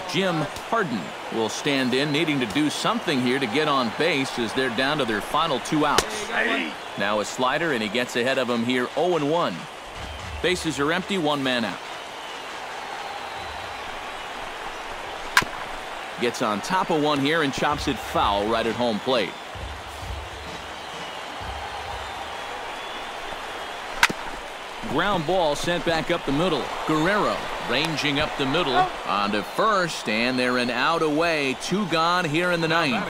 Jim Harden will stand in, needing to do something here to get on base as they're down to their final 2 outs. Now a slider, and he gets ahead of him here 0-1. Bases are empty, 1 man out. Gets on top of one here and chops it foul right at home plate. Ground ball sent back up the middle. Guerrero ranging up the middle onto first, and they're an out away. 2 gone here in the 9th.